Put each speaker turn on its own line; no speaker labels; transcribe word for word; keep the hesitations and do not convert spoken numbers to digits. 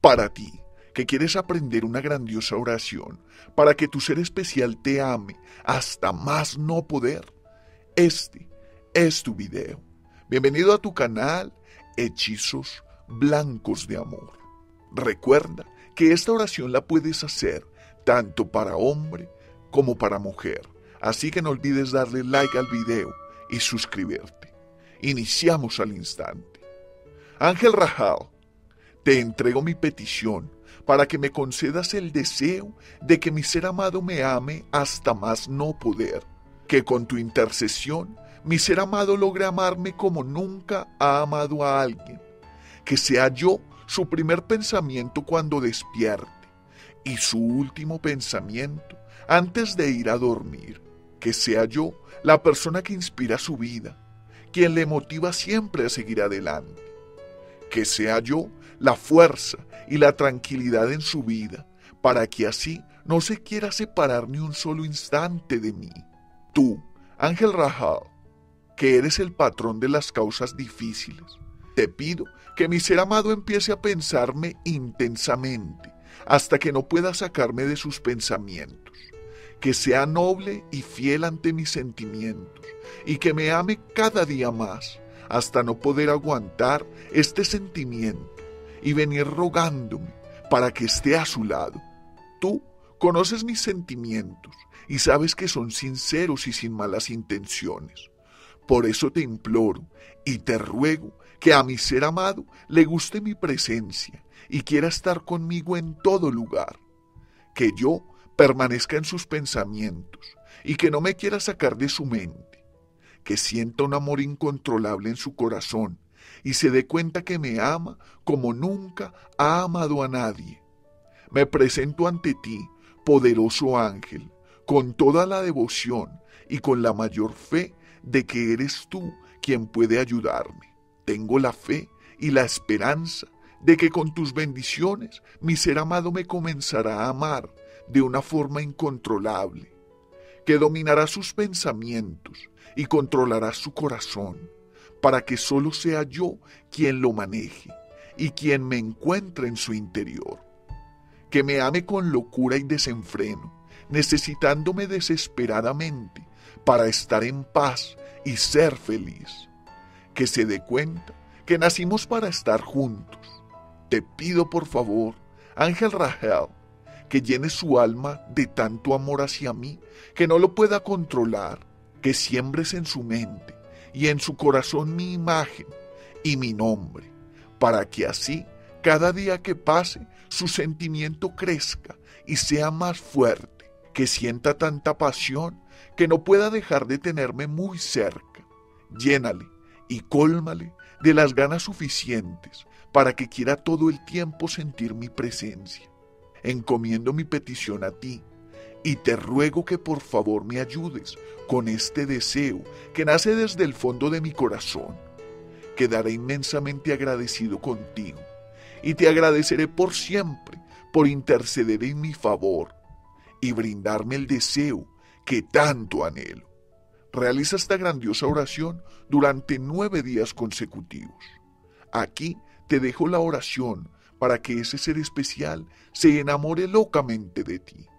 Para ti, que quieres aprender una grandiosa oración para que tu ser especial te ame hasta más no poder, este es tu video. Bienvenido a tu canal Hechizos Blancos de Amor. Recuerda que esta oración la puedes hacer tanto para hombre como para mujer, así que no olvides darle like al video y suscribirte. Iniciamos al instante. Ángel Rahal, te entrego mi petición para que me concedas el deseo de que mi ser amado me ame hasta más no poder, que con tu intercesión mi ser amado logre amarme como nunca ha amado a alguien, que sea yo su primer pensamiento cuando despierte y su último pensamiento antes de ir a dormir, que sea yo la persona que inspira su vida, quien le motiva siempre a seguir adelante, que sea yo la fuerza y la tranquilidad en su vida, para que así no se quiera separar ni un solo instante de mí. Tú, Ángel Rahal, que eres el patrón de las causas difíciles, te pido que mi ser amado empiece a pensarme intensamente, hasta que no pueda sacarme de sus pensamientos, que sea noble y fiel ante mis sentimientos, y que me ame cada día más, hasta no poder aguantar este sentimiento y venir rogándome para que esté a su lado. Tú conoces mis sentimientos y sabes que son sinceros y sin malas intenciones. Por eso te imploro y te ruego que a mi ser amado le guste mi presencia y quiera estar conmigo en todo lugar, que yo permanezca en sus pensamientos y que no me quiera sacar de su mente, que sienta un amor incontrolable en su corazón y se dé cuenta que me ama como nunca ha amado a nadie. Me presento ante ti, poderoso ángel, con toda la devoción y con la mayor fe de que eres tú quien puede ayudarme. Tengo la fe y la esperanza de que con tus bendiciones mi ser amado me comenzará a amar de una forma incontrolable, que dominará sus pensamientos y controlará su corazón, para que solo sea yo quien lo maneje y quien me encuentre en su interior. Que me ame con locura y desenfreno, necesitándome desesperadamente para estar en paz y ser feliz. Que se dé cuenta que nacimos para estar juntos. Te pido por favor, Ángel Rahal, que llene su alma de tanto amor hacia mí que no lo pueda controlar, que siembres en su mente y en su corazón mi imagen y mi nombre, para que así, cada día que pase, su sentimiento crezca y sea más fuerte, que sienta tanta pasión que no pueda dejar de tenerme muy cerca. Llénale y cólmale de las ganas suficientes para que quiera todo el tiempo sentir mi presencia. Encomiendo mi petición a ti y te ruego que por favor me ayudes con este deseo que nace desde el fondo de mi corazón. Quedaré inmensamente agradecido contigo y te agradeceré por siempre por interceder en mi favor y brindarme el deseo que tanto anhelo. Realiza esta grandiosa oración durante nueve días consecutivos. Aquí te dejo la oración para que ese ser especial se enamore locamente de ti.